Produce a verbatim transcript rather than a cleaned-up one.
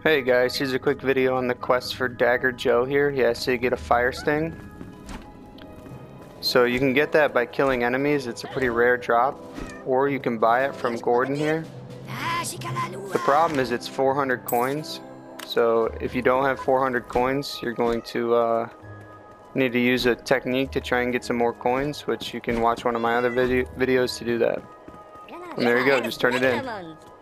Hey guys, here's a quick video on the quest for Dagger Joe here. He has to get a fire sting. So you can get that by killing enemies, it's a pretty rare drop. Or you can buy it from Gordon here. The problem is it's four hundred coins. So if you don't have four hundred coins, you're going to uh, need to use a technique to try and get some more coins, which you can watch one of my other video videos to do that. And there you go, just turn it in.